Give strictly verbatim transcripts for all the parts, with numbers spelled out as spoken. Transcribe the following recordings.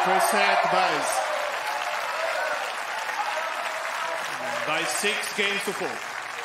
first set, Baez. By six games to four.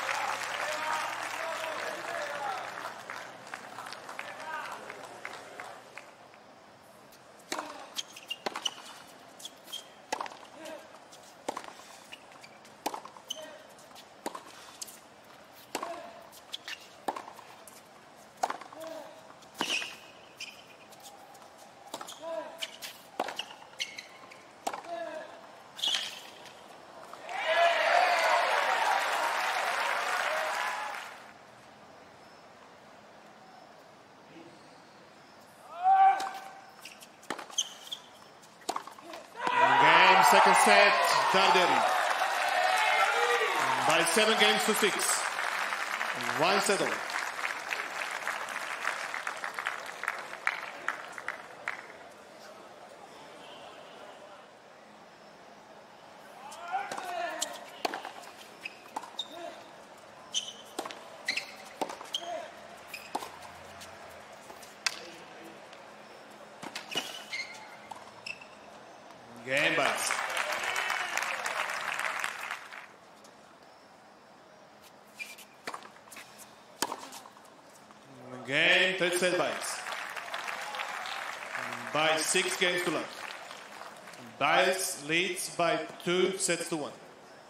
Second set, Darderi. By seven games to six. One settle. Game Baez. Game, third set Baez. By six games to love. Baez leads by two sets to one.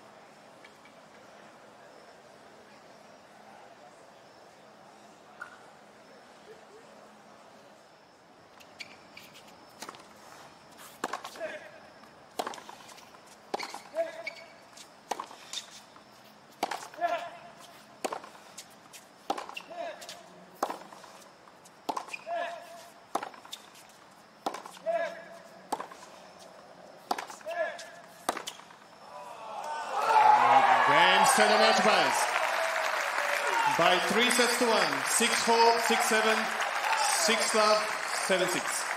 Seven match Baez. By three sets to one. Six four, six seven, six love, seven six.